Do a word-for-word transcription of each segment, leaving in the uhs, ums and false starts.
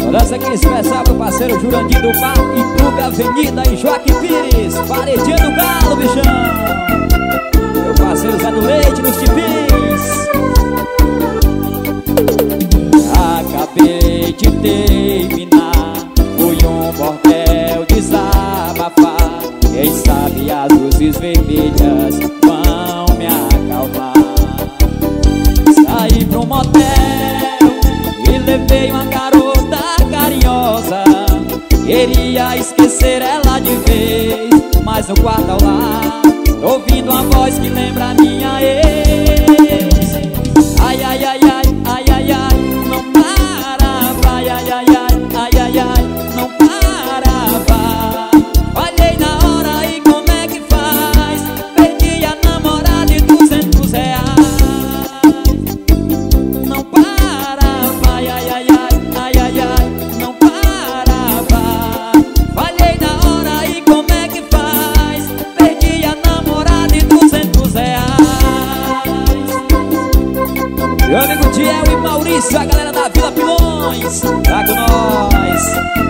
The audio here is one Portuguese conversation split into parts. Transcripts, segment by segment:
Dança aqui especial pro parceiro Jurandir do Bar e Clube Avenida e Joaquim Pires, Paredinha do Galo, bichão. Meu parceiro Zé do Leite nos tipis. Acabei de terminar, fui um bordel desabafar. Quem sabe as luzes vermelhas vão me acalmar. Saí pra um motel e levei uma garota carinhosa. Queria esquecer ela de vez, mas no quarto ao lado tô ouvindo uma voz que lembra a minha ex. Ai, ai, ai, ai, ai, ai, ai, não parava. Ai, ai, ai, ai, ai, ai, ai, não parava. Olhei na hora e como é que faz? Perdi a namorada e duzentos reais. Não parava, ai, ai, ai, ai, ai, ai, não parava. Falhei na hora e como é que faz? Perdi a namorada e duzentos reais. Meu amigo Diel e Maurício, a galera da Vila Pilões, tá com nós.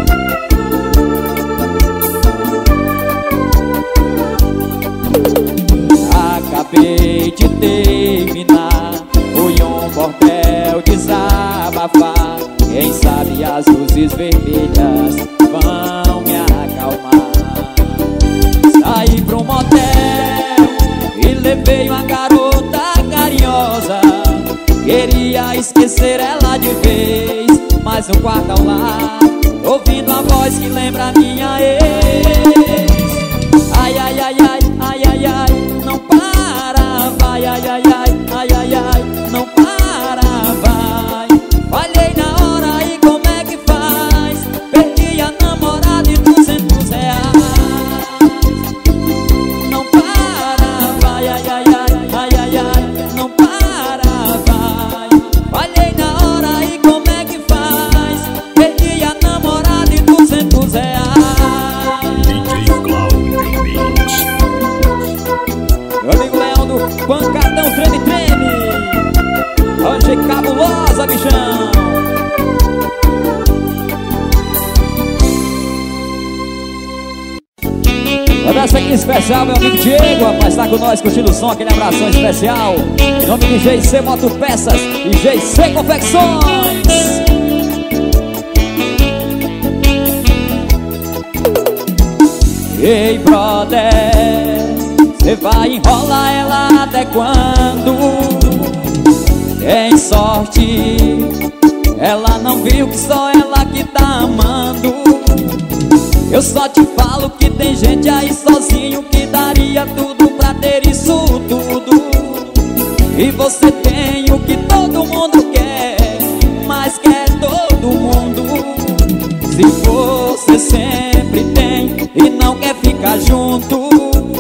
Acabei de terminar, fui um bordel desabafar. Quem sabe as luzes vermelhas vão me acalmar. Saí pra um motel e levei uma garota carinhosa. Queria esquecer ela de vez, mas no quarto ao lado ouvindo a voz que lembra a minha ex. Ai, ai, ai, ai, ai, ai, ai, não parava. Ai, ai, ai, ai, ai, ai, ai, não parava. Falhei na hora e como é que faz? Perdi a namorada e duzentos reais. Não parava. Ai, ai, ai, ai, ai, ai, ai, não parava. Falhei na hora e como é que faz? Perdi a namorada e duzentos reais. Meu amigo Leão do Pancadão Treme Treme, hoje cabulosa, bichão. Olha essa aqui especial, meu amigo Diego, rapaz, tá com nós curtindo o som, aquele abração especial. Em nome de G C Motopeças e G C Confecções. Ei, brother, cê vai enrolar ela até quando? Tem sorte, ela não viu que só ela que tá amando. Eu só te falo que tem gente aí sozinho que daria tudo pra ter isso tudo. E você tem o que todo mundo quer, mas quer todo mundo. Se você sempre tem e não quer ficar junto,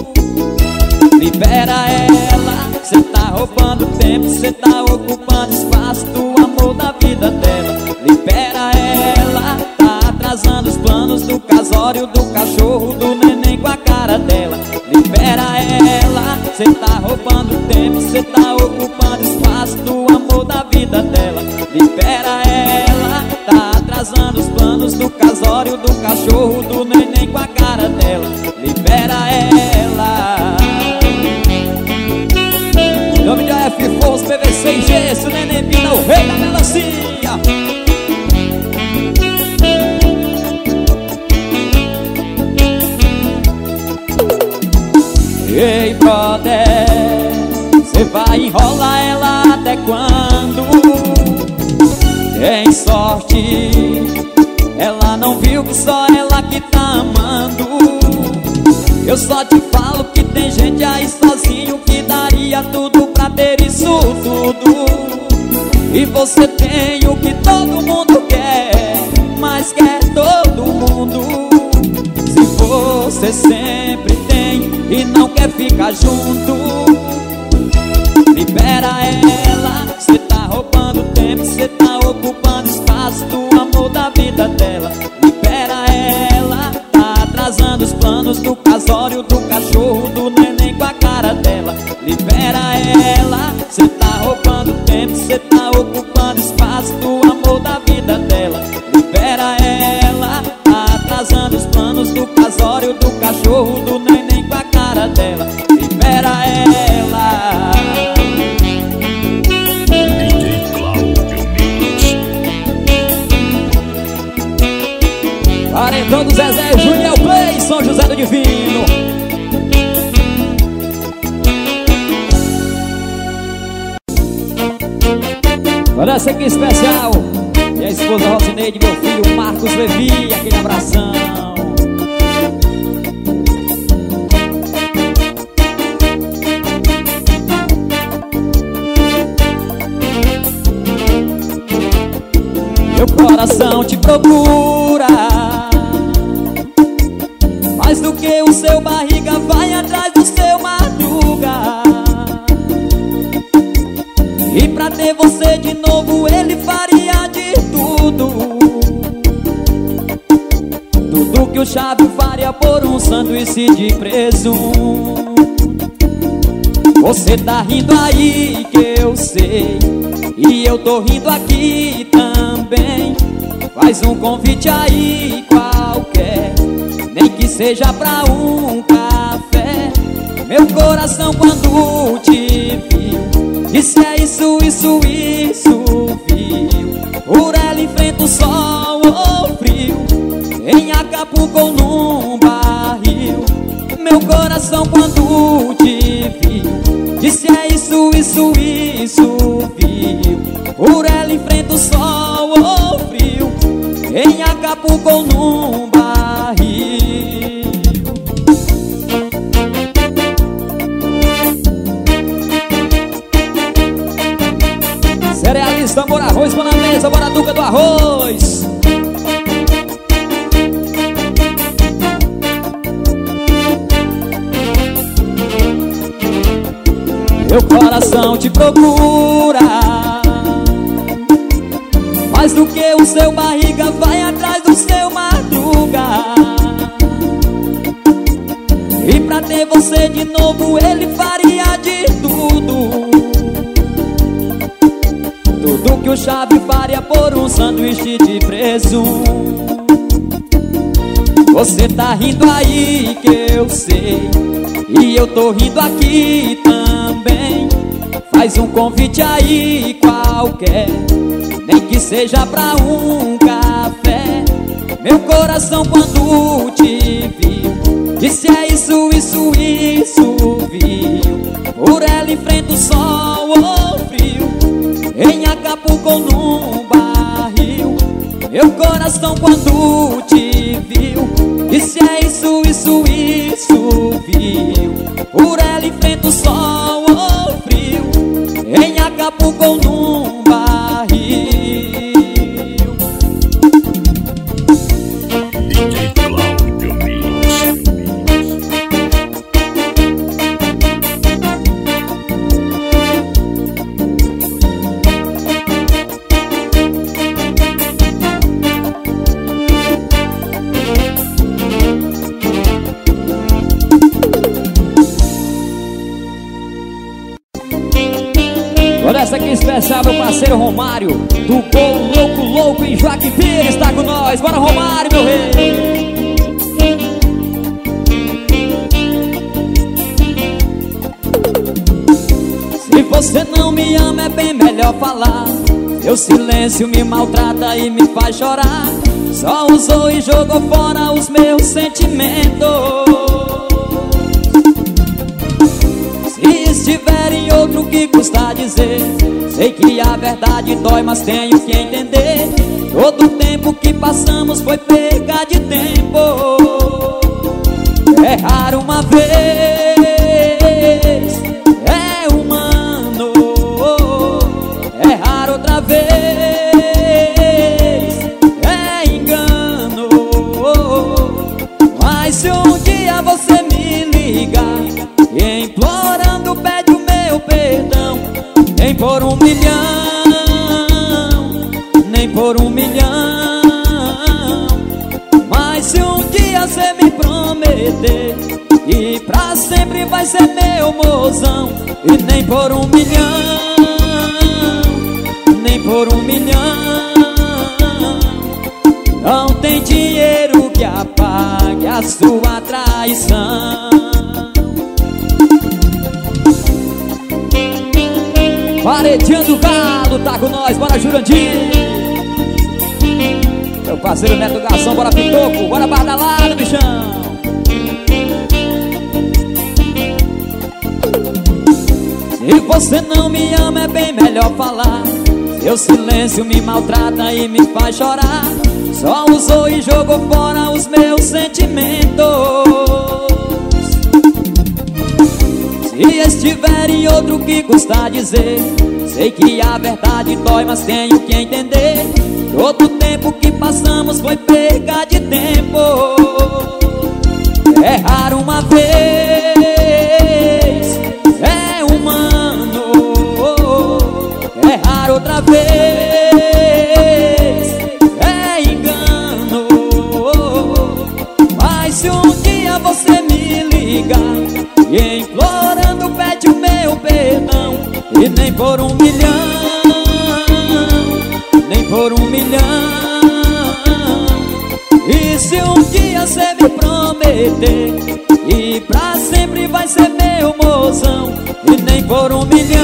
libera ela, cê tá roubando tempo, cê tá ocupando espaço do amor da vida dela. Libera ela, tá atrasando os planos do casório, do cachorro, do neném com a cara dela. Libera ela, cê tá roubando tempo, cê tá ocupando espaço do amor da vida dela. Libera ela, tá atrasando os planos do casório, do cachorro, do neném com a cara dela. Libera ela. Em nome de A F Force, P V C e Gesso, Neném Pina, o rei da melancia. Ei, brother, cê vai enrolar ela até quando? Tem sorte, ela não viu que só ela que tá amando. Eu só te falo que tem gente aí sozinho que daria tudo pra ter isso tudo. E você tem o que todo mundo quer, mas quer todo mundo. Se você sempre tem e não quer ficar junto, libera ela, cê tá roubando tempo, cê tá ocupando espaço do amor da vida dela. Libera ela, tá atrasando os planos do casório, do cachorro, do neném com a cara dela. Libera ela, cê tá roubando tempo, cê tá ocupando espaço do amor da vida dela. Libera Então do Zezé, Juniel Play, São José do Divino. Olha essa aqui especial. Minha esposa Rosineide, meu filho Marcos Levi, aquele abração. Meu coração te procura, mais do que o seu barriga vai atrás do seu madruga. E pra ter você de novo ele faria de tudo, tudo que o Chave faria por um sanduíche de presunto. Você tá rindo aí que eu sei, e eu tô rindo aqui também. Faz um convite aí qualquer, nem que seja pra um café. Meu coração quando te viu disse é isso, isso, isso, viu. Por ela enfrenta o sol ou frio, em Acapulco ou num barril. Meu coração quando te viu disse é isso, isso, isso, viu. Por ela enfrenta o sol ou frio, em Acapulco ou num barril. Cerealista, bora arroz, bora mesa, bora duca do arroz. Meu coração te procura, mais do que o seu barriga vai atrás do seu madruga. E pra ter você de novo ele faria de tudo, tudo que o Chave faria por um sanduíche de presunto. Você tá rindo aí que eu sei, e eu tô rindo aqui também. Faz um convite aí qualquer, nem que seja pra um café. Meu coração quando te viu disse é isso, isso, isso, viu. Por ela enfrenta o sol ou frio, em Acapulco ou num barril. Meu coração quando te viu disse é isso, isso, isso, viu. Por ela enfrenta o sol ou frio, em Acapulco ou num barril. Essa aqui especial, meu parceiro Romário, do Gol Louco Louco em Joaquim Pires, está com nós. Bora Romário, meu rei. Se você não me ama é bem melhor falar. Seu silêncio me maltrata e me faz chorar. Só usou e jogou fora os meus sentimentos. Se estiver em outro, que custa dizer? Sei que a verdade dói, mas tenho que entender. Todo o tempo que passamos foi perca de tempo. Errar uma vez é humano, errar outra vez é engano. Mas se um dia você me ligar e implorando pede o meu perdão, nem por um milhão, nem por um milhão. Mas se um dia você me prometer que pra sempre vai ser meu mozão, e nem por um milhão, nem por um milhão, não tem dinheiro que apague a sua traição. Paredinha do Galo tá com nós, bora Jurandir. Meu parceiro Neto Garçom, bora Pitoco, bora badalado, bichão. Se você não me ama é bem melhor falar. Seu silêncio me maltrata e me faz chorar. Só usou e jogou fora os meus sentimentos. Se estiver em outro que custa dizer, sei que a verdade dói, mas tenho que entender. Todo o tempo que passamos foi perca de tempo. Errar uma vez é humano, errar outra vez é engano. Mas se um dia você me ligar e implorando pede o meu perdão, e nem por um milhão, nem por um milhão. E se um dia você me prometer e pra sempre vai ser meu mozão, e nem por um milhão,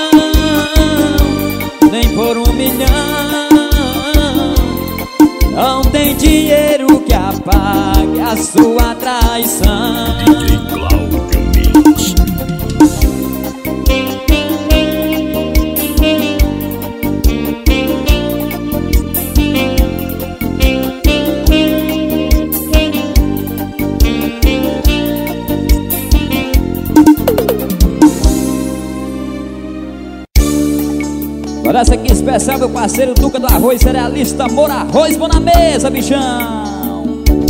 nem por um milhão. Não tem dinheiro que apague a sua traição. Olha essa aqui especial, meu parceiro Duca do Arroz, cerealista Mora Arroz, bom na mesa, bichão.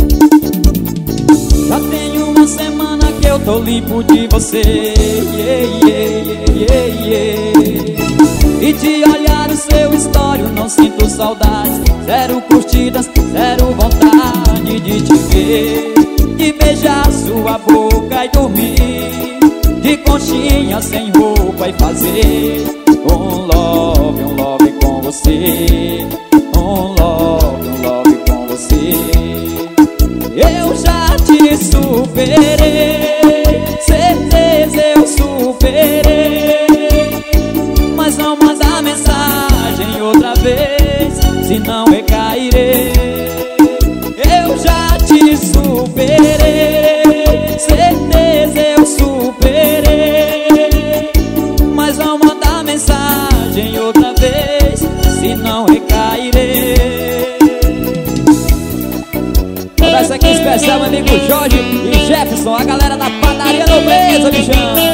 Já tem uma semana que eu tô limpo de você, yeah, yeah, yeah, yeah. E de olhar o seu histórico não sinto saudades. Zero curtidas, zero vontade de te ver, de beijar sua boca e dormir de conchinha sem roupa e fazer um love, um love com você, um love, um love com você. Eu já te superei, certeza eu superei, mas não manda mensagem outra vez, senão recairei. Eu já te superei, certeza eu superei, mas não manda mensagem outra vez, senão recairei. Toda essa aqui especial, meu amigo Jorge e Jefferson, a galera da padaria Nobreza, bichão.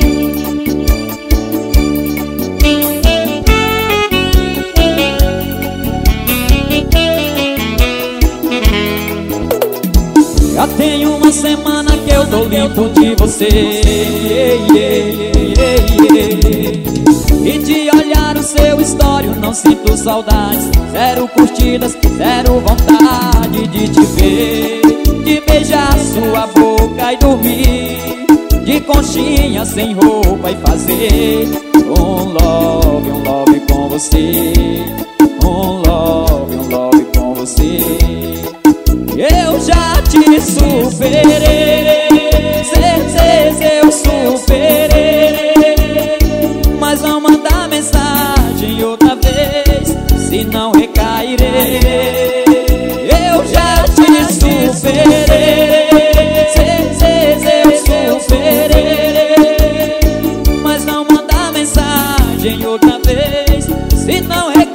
Já tem uma semana que eu tô limpo de você, yeah, yeah, yeah, yeah. E de olhar o seu histórico não sinto saudades. Zero curtidas, zero vontade de te ver, de beijar sua boca e dormir de conchinha sem roupa e fazer um love, um love com você, um love, um love com você. Eu já te superei, certeza eu superei, mas não manda mensagem outra vez, senão recairei. Eu já te superei, certeza eu superei, mas não manda mensagem outra vez, senão recairei.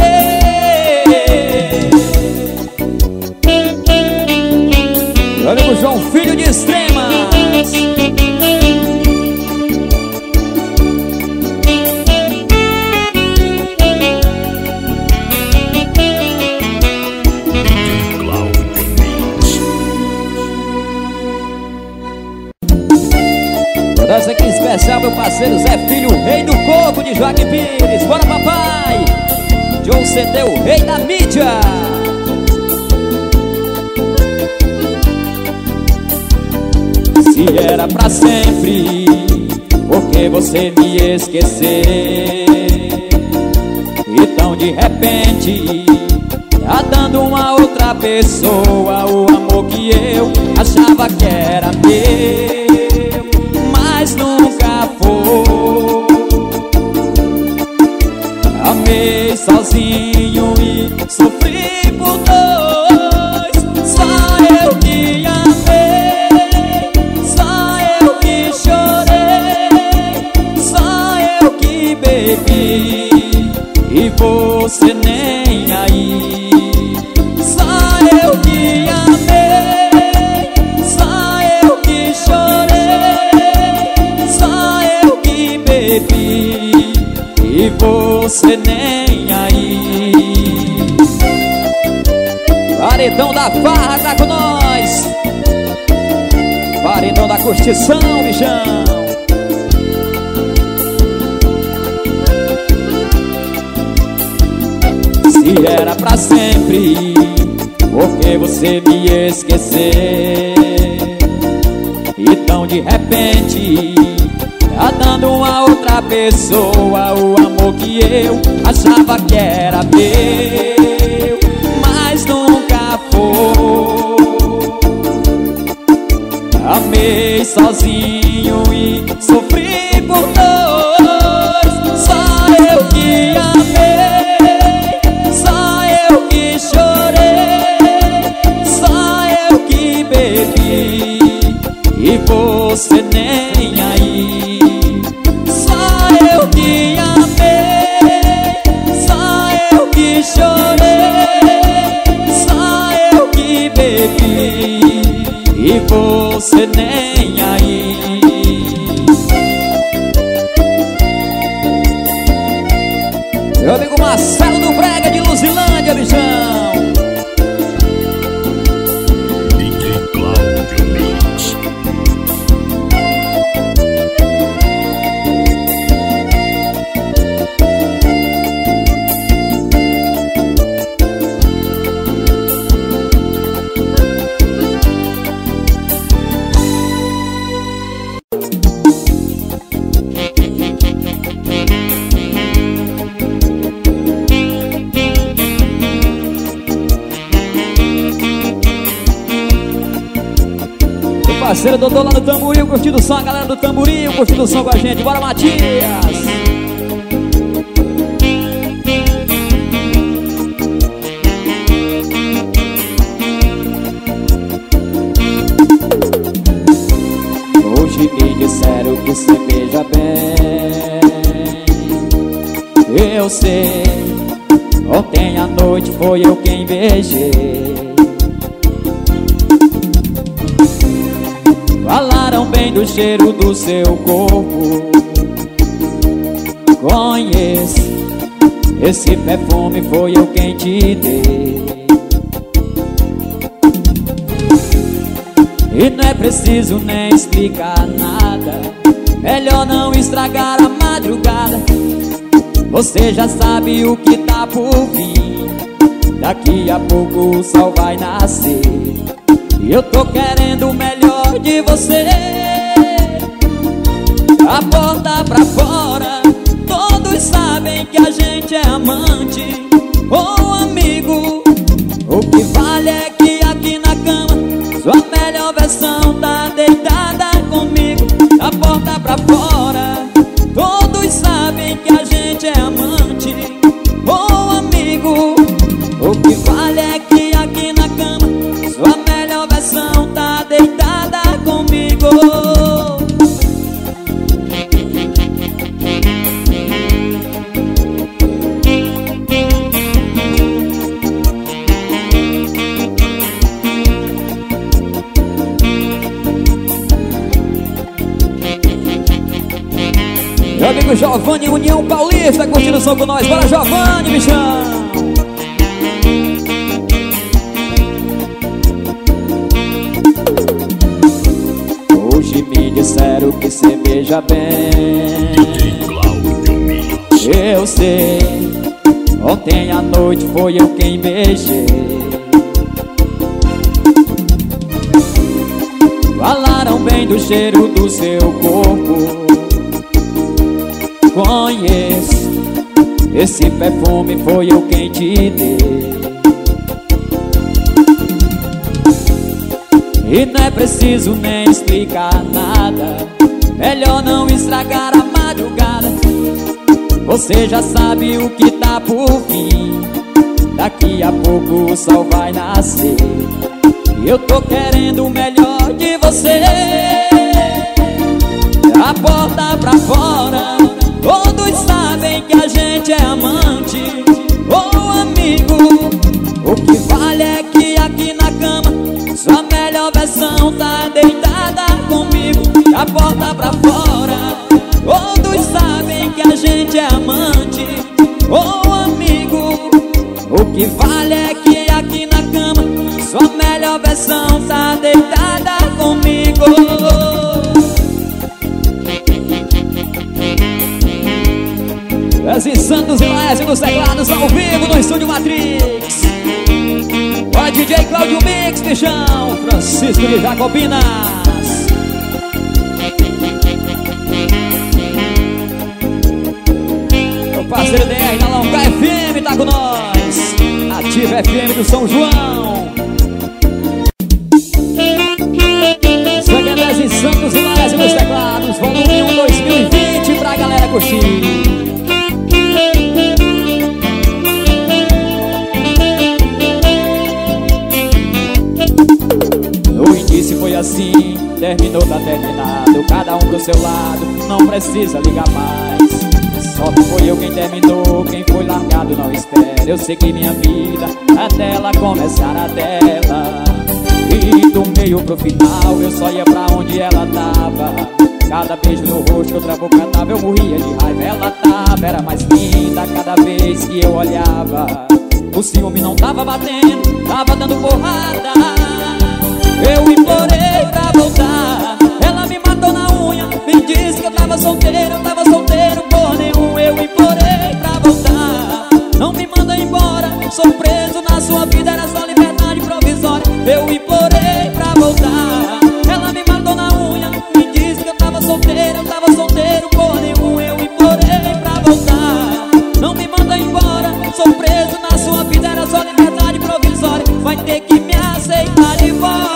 Meu amigo João Filho de Extremas. Essa aqui especial, meu parceiro Zé Filho, o rei do coco de Joaquim Pires. Bora, papai! John C D, o rei da mídia. Se era pra sempre, por que você me esqueceu? E tão de repente, tá dando uma outra pessoa o amor que eu achava que era meu, mas nunca foi. Amei sozinho e sofri por dois. Só eu que amei, só eu que chorei, só eu que bebi e você nem aí. Só eu que amei, só eu que chorei, só eu que bebi e você nem aí. Paredão da farra tá com nós, paredão da curtição, bichão. Se era pra sempre, por que você me esquecer? Então de repente tá dando a outra pessoa o amor que eu achava que era meu, mas nunca foi. Amei sozinho e sofri por dois. Só eu que amei, só eu que chorei, só eu que bebi e você nem aí. Só eu que amei, só eu que chorei, só eu que bebi e você nem aí. Meu amigo Marcelo do Brega de Luzilândia, bichão. D J Cláudio Mix. Parceiro Dodô lá no Tamboril, curtindo o som, a galera do Tamboril, curtindo o som com a gente. Bora, Matias! Hoje me disseram que você beija bem. Eu sei, ontem à noite foi eu quem beijei. Falaram bem do cheiro do seu corpo. Conheço, esse perfume foi eu quem te dei. E não é preciso nem explicar nada, melhor não estragar a madrugada. Você já sabe o que tá por vir, daqui a pouco o sol vai nascer. E eu tô querendo o melhor de você. A porta pra fora, todos sabem que a gente é amante ou amigo. O que vale é que aqui na cama sua melhor versão tá deitada comigo. A porta pra fora, todos sabem que a gente é amante ou amigo. O que vale é que aqui na cama sua melhor versão tá deitada comigo. Meu amigo Giovanni, União Paulista, curtindo o som com nós. Bora, Giovanni, bichão! Hoje me disseram que cê beija bem. D J Cláudio Mix. Eu sei, ontem à noite foi eu quem beijei. Falaram bem do cheiro do seu corpo. Conheço, esse perfume foi eu quem te dei. E não é preciso nem explicar nada, melhor não estragar a madrugada. Você já sabe o que tá por vir. Daqui a pouco o sol vai nascer. Eu tô querendo o melhor de você. A porta pra fora, todos sabem que a gente é amante ou amigo. O que vale é que aqui na cama sua melhor versão tá deitada comigo. A porta pra fora, todos sabem que a gente é amante ou amigo. O que vale é que aqui na cama sua melhor versão tá deitada comigo. Wesley Santos e Laércio nos teclados ao vivo no Estúdio Matrix. O D J Cláudio Mix, bichão, Francisco de Jacobinas. Meu parceiro D R da Longa F M tá com nós. Ativa F M do São João. Sangue Wesley Santos e Laércio nos teclados. Volume um dois mil e vinte pra galera curtir. Foi assim, terminou, tá terminado. Cada um pro seu lado, não precisa ligar mais. Só que foi eu quem terminou, quem foi largado não espera. Eu segui minha vida até ela começar a dela. E do meio pro final eu só ia pra onde ela tava. Cada beijo no rosto, outra boca tava, eu morria de raiva. Ela tava, era mais linda cada vez que eu olhava. O ciúme não tava batendo, tava dando porrada. Eu implorei pra voltar, ela me matou na unha. Me disse que eu tava solteiro, eu tava solteiro por nenhum. Eu implorei pra voltar, não me manda embora. Sou preso na sua vida, era só liberdade provisória. Eu implorei pra voltar, ela me matou na unha. Me disse que eu tava solteiro, eu tava solteiro por nenhum. Eu implorei pra voltar, não me manda embora. Sou preso na sua vida, era só liberdade provisória. Vai ter que me aceitar de volta.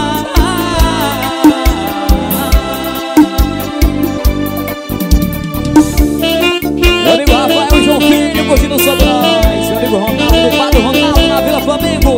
Curtindo sobre nós, meu amigo Ronaldo, do Padre Ronaldo na Vila Flamengo.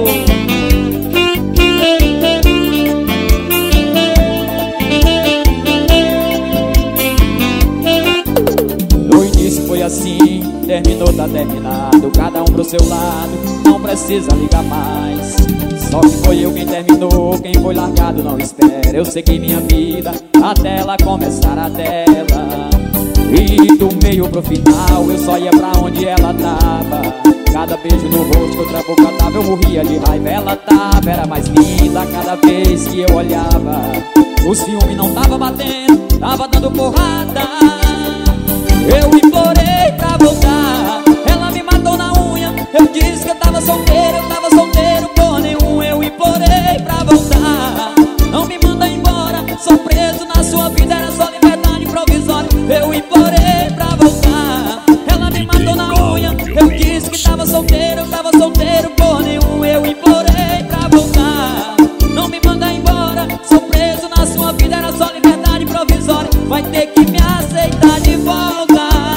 No início foi assim, terminou, tá terminado. Cada um pro seu lado, não precisa ligar mais. Só que foi eu quem terminou, quem foi largado não espera. Eu segui minha vida até ela começar a dela. E do meio pro final eu só ia pra onde ela tava. Cada beijo no rosto, outra boca tava, eu morria de raiva. Ela tava, era mais linda cada vez que eu olhava. O ciúme não tava batendo, tava dando porrada. Eu implorei pra voltar, ela me matou na unha. Eu disse que eu tava solteiro, eu tava solteiro por nenhum. Eu implorei pra voltar, não me manda embora. Sou preso na sua vida, era só liberdade provisória. Eu implorei pra voltar, ela me matou na unha. Eu disse que tava solteiro, eu tava solteiro por nenhum. Eu implorei pra voltar, não me manda embora. Sou preso na sua vida, era só liberdade provisória. Vai ter que me aceitar de volta.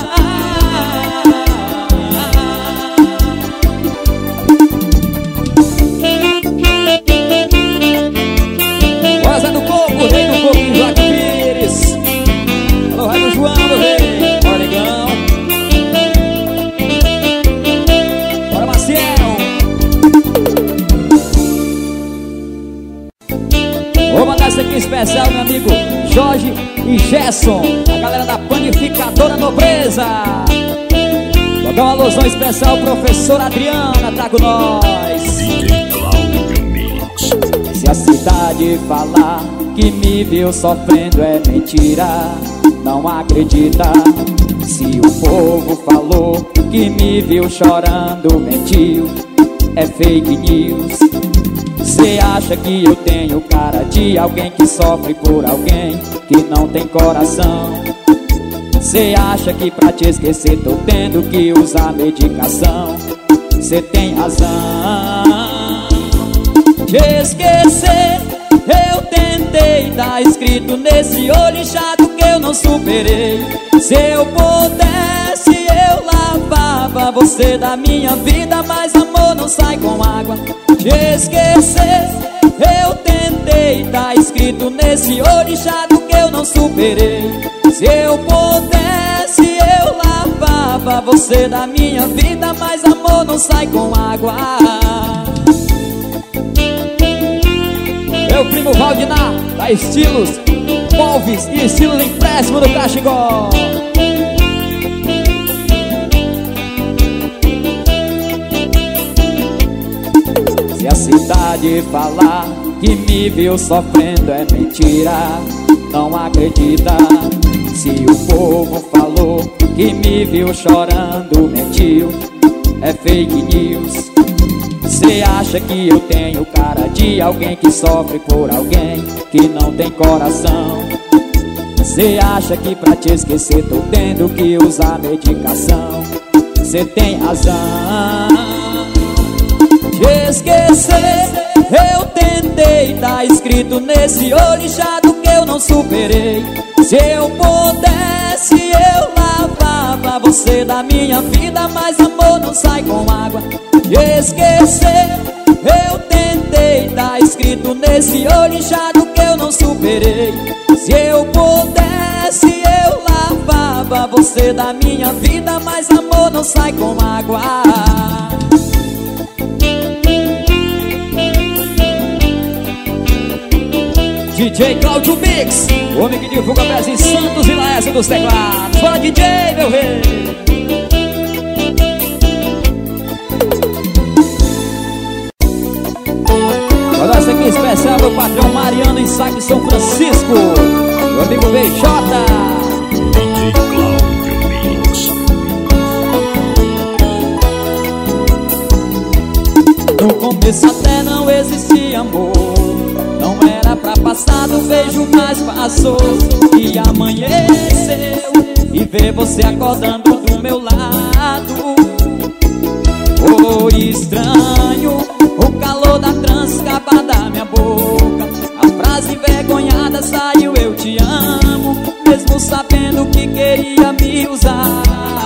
Rosa do Coco, rei do Coco em Joaquim Pires. Alô, rei do João, meu rei, Oregão. Bora, Maciel. Vou mandar esse aqui especial, meu amigo Jorge e Gerson, a galera da Panificadora Nobreza. Vou dar uma alusão especial, professora Adriana tá com nós. D J Cláudio Mix. Se a cidade falar que me viu sofrendo é mentira, não acredita. Se o povo falou que me viu chorando, mentiu, é fake news. Cê acha que eu tenho cara de alguém que sofre por alguém que não tem coração? Cê acha que pra te esquecer tô tendo que usar medicação? Cê tem razão. Te esquecer eu tentei, tá escrito nesse olho inchado que eu não superei. Se eu pudesse eu eu lavava você da minha vida, mas amor não sai com água. Te esquecer eu tentei, tá escrito nesse orixado que eu não superei. Se eu pudesse eu lavava você da minha vida, mas amor não sai com água. Meu primo Valdinar, da Estilos Polves e Estilo Empréstimo do Caxigó. Se a cidade falar que me viu sofrendo é mentira, não acredita. Se o povo falou que me viu chorando, mentiu, é fake news. Cê acha que eu tenho cara de alguém que sofre por alguém que não tem coração? Cê acha que pra te esquecer tô tendo que usar medicação? Cê tem razão. Te esquecer eu tentei, tá escrito nesse orixado que eu não superei. Se eu pudesse eu lavava você da minha vida, mas amor não sai com água. Te esquecer eu tentei, tá escrito nesse orixado que eu não superei. Se eu pudesse eu lavava você da minha vida, mas amor não sai com água. D J Cláudio Mix, o homem que divulga peças em Santos e Laércio dos teclados. Fala D J, meu rei. Olha essa aqui especial, meu patrão Mariano em Saque São Francisco, meu amigo B J. D J Cláudio Mix. No começo até não existia amor, não era pra passar do beijo, mas passou. E amanheceu e ver você acordando do meu lado. Foi estranho o calor da trança escapar da minha boca. A frase envergonhada saiu: eu te amo, mesmo sabendo que queria me usar.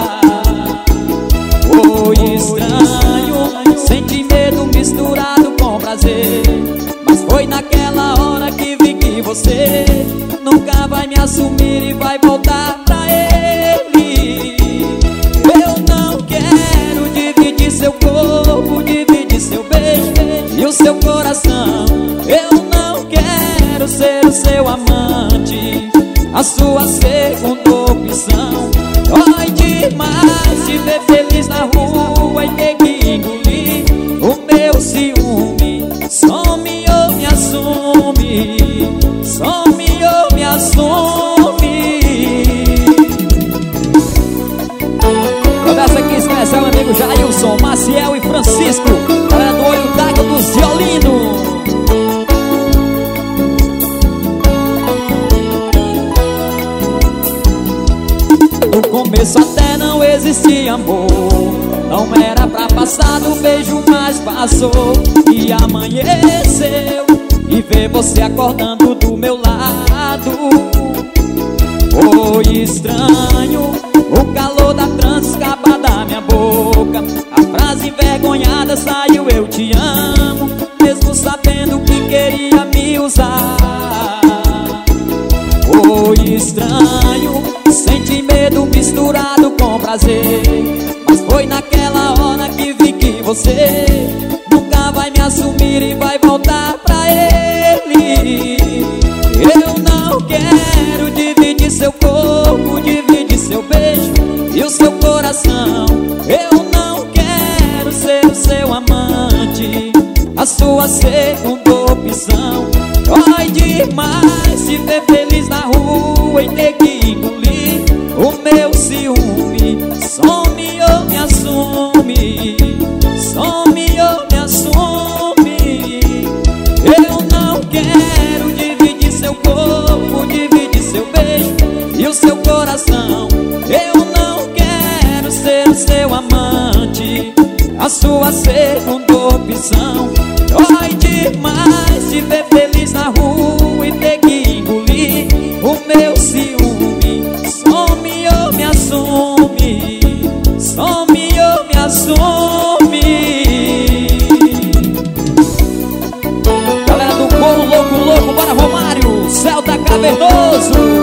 Foi estranho, senti medo misturado com prazer, mas foi naquela hora que vi que você nunca vai me assumir e vai voltar pra ele. Eu não quero dividir seu corpo, dividir seu beijo e o seu coração. Eu não quero ser o seu amante, a sua segunda opção. Dói demais te ver feliz na rua e ter que engolir o meu ciúme. Some ou me assume, some ou me assume. Toda essa aqui especial, meu amigo Jailson, Maciel e Francisco, galera do Olho d'Água dos Violinos. No começo até não existia amor, não era pra passar do beijo, mas passou. E amanheceu e ver você acordando do meu lado. Foi estranho o calor da trança escapar da minha boca. A frase envergonhada saiu: eu te amo, mesmo sabendo que queria me usar. Foi estranho, senti medo misturado com prazer, mas foi naquela hora que vi que você nunca vai me assumir e vai voltar pra ele. Eu não quero dividir seu corpo, dividir seu beijo e o seu coração. Eu não quero ser o seu amante, a sua segunda opção. Dói demais te ver feliz na rua e ter que engolir o meu ciúme. Some ou me assume, some ou me assume. Eu não quero dividir seu corpo, dividir seu beijo e o seu coração. Eu não quero ser o seu amante, a sua segunda opção. Dói demais te ver feliz na rua e ter que engolir o meu ciúme. Some ou me assume. Isso!